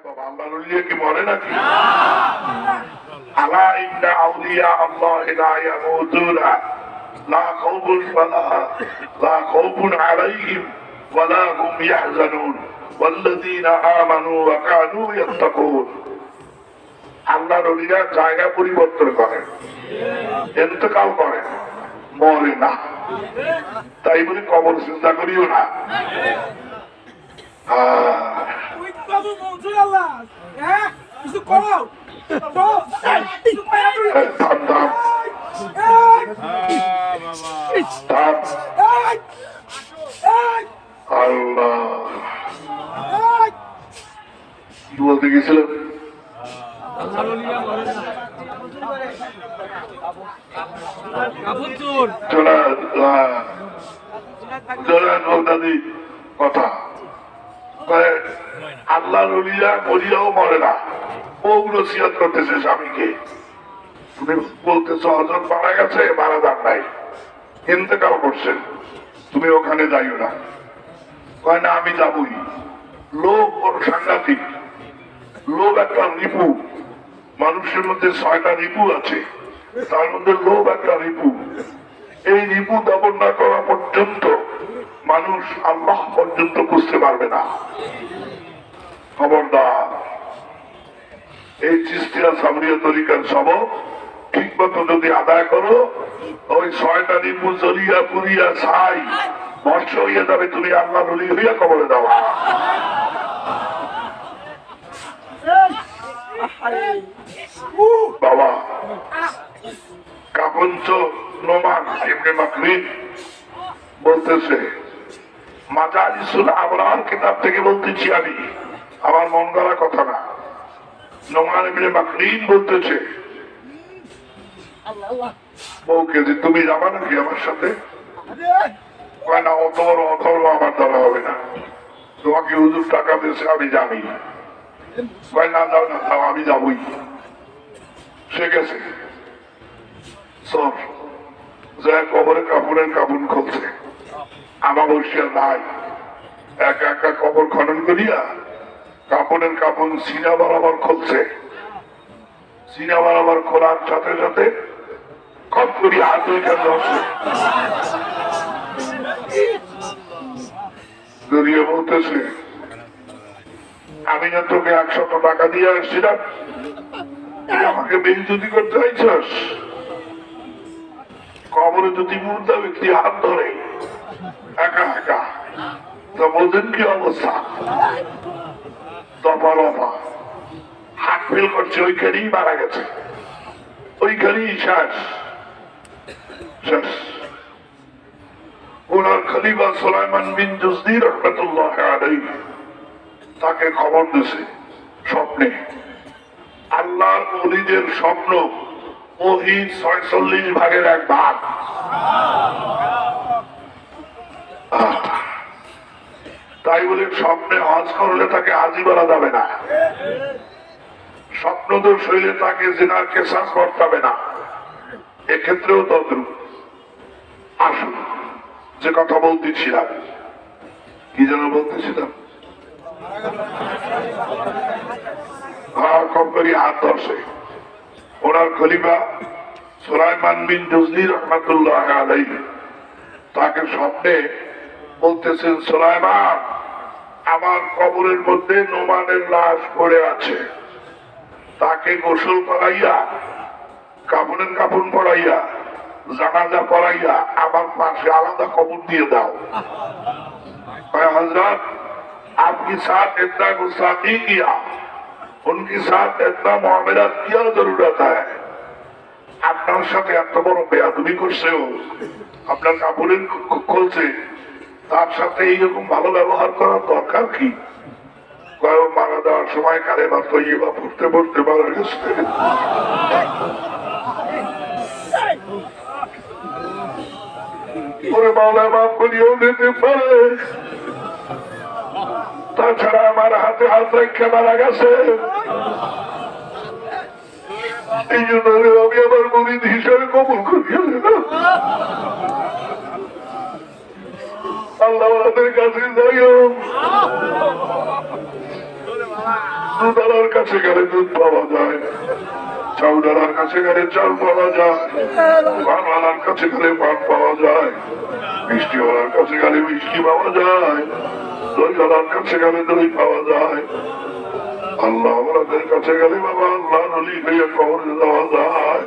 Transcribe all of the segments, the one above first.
বাবা, আল্লাহর ওলিয়া কি মরে নাকি? আলা ইন্না আউলিয়া আল্লাহি লা ইয়ামুতুনা লা খাউফুন আলাইহিম ওয়া লা হুম ইয়াহজানুন ওয়াল্লাযীনা আমানু ওয়া কানু ইয়াত্তাকুন। আল্লাহর ওলিরা জায়গা পরিবর্তন করেন, ইন্তেকাল করেন, মরে না। তাই বলে কবর চিন্তা করিও না। আল্লাহ কি বলতে গেছিলাম? কথা আল্লাহর ওলিয়া মরিয়াও মরে না, ওগুলো সিয়াদ করতেছে স্বামীকে। তুমি বলতেছ হযরত মারা গেছে, মারা যান নাই, ইন্তেকাল করছেন, তুমি ওখানে যাইও না। কয় না আমি যাবই। লোক ওর সাংঘাতিক লোক, একটা রিপু। মানুষের মধ্যে 6টা রিপু আছে, তার মধ্যে লোক একটা রিপু। এই রিপু দমন না করা পর্যন্ত মানুষ আল্লাহ পর্যন্ত বুঝতে পারবে না। খবরদার, এই চিস্তিয়া সামরিয়া তরিকার সবক ঠিক মতো যদি আদায় করো, ওই 6টা রিপু জ্বলিয়া পুরিয়া ছাই বর্ষ হইয়া যাবে, তুমি আল্লাহ নলি হইয়া কবরে দেওয়া। বাবা কাপঞ্চ নোমান ইবনে মাকরিন বলতেছে, মাজালিসুল আবরার কিতাব থেকে বলতেছি আমি, আমার মন গড়া কথা না। নোমান ইবনে মাকরিন বলতেছে বউকে যে তুমি যাবা নাকি আমার সাথে? কয় না, অত বড় অথর্ব আমার দ্বারা হবে না, তোমাকে হুজুর টাকা দিয়েছে আমি জানি। কয় না, যাও না, যাও, আমি যাবই। সে গেছে সব কবরে কাপড়ের কাপড় খুলছে, আমাবস্যা নাই, একা একা কবর খনন করিয়া কাপড়ের কাপড় সিনা বরাবর খুলছে। সিনা বরাবর খোলার সাথে সাথে কপ করিয়া হাত ধরছে, জড়িয়ে বলতেছে, আমি না তোকে 100 টাকা দিয়ে আসছিলাম, আমাকে বেইজ্জতি করতে চাইছস? কবরে যদি মুর্দা ব্যক্তি হাত ধরে একা একা, তো বোঝেন কি অবস্থা? দফা রফা হাত ফেল করছে, ওইখানেই মারা গেছে, ওইখানেই শেষ। ওনার খলিফা সুলাইমান বিন জুজনি রাহমাতুল্লাহ আলাইহি তাকে খবর দিয়েছে স্বপ্নে। আল্লাহর ওলিদের স্বপ্ন ওহীর 46 ভাগের 1 ভাগ। তাই বলে স্বপ্নে হজ করলে তাকে হাজি বলা যাবে না, স্বপ্নদোষ হইলে তাকে জিনার কেসাস বর্তাবে না, এক্ষেত্রেও তদ্রূপ। আসুন, যে কথা বলতেছিলাম, কি যেন বলতেছিলাম, হাত ধরছে ওনার খলিফা সুলাইমান বিন জুজনি রাহমাতুল্লাহ আলাইহি। তাকে স্বপ্নে বলতেছেন, সুলাইমান, আমার কবরের মধ্যে নোমানের লাশ পড়ে আছে, তাকে গোসল করাইয়া কাপড়ের কাপড় পরাইয়া জানাজা পড়াইয়া আমার পাশে আলাদা কবর দিয়ে দাও। हजरत आपके साथ इतना गुस्ताखी किया, उनके साथ इतना मुआमलात किया जरूरत है, আপনার সাথে এত বড় বেয়াদবি করছে, ও আপনার কাপড়ের খুলছে, তার সাথে এইরকম ভালো ব্যবহার করার দরকার কি? মারা দেওয়ার সময় কারে বা তৈবা পড়তে পড়তে মারা গেছে। ওরে মাওলা মাফ করিও দিতে পারে, তাছাড়া আমার হাতে হাত রেখে মারা গেছে। এই জন্য আমি আমার মুরিদ হিসাবে কবুল করিয়া দিলাম। আল্লাহ আমাদের কাছে যাইও। দুধওয়ালার কাছে গেলে দুধ পাওয়া যায়, চাউডালার কাছে গেলে চাল পাওয়া যায়, পানওয়ালার কাছে গেলে পান পাওয়া যায়, মিষ্টিওয়ালার কাছে গেলে মিষ্টি পাওয়া যায়, দইওয়ালার কাছে গেলে দই পাওয়া যায়। আল্লাহ ওনাদের কাছে গেলে বাবা আল্লাহ নলি হয়ে কবরে দেওয়া যায়।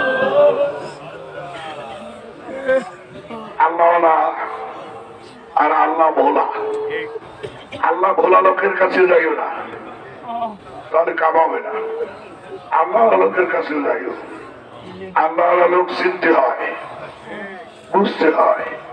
আল্লাহ আর আল্লাহ ভোলা, আল্লাহ ভোলা লোকের কাছে যাইও না, তাহলে কামাবে না। আল্লাহ লোকের কাছে যাইও, আল্লাহ লোক চিনতে হয়, বুঝতে হয়।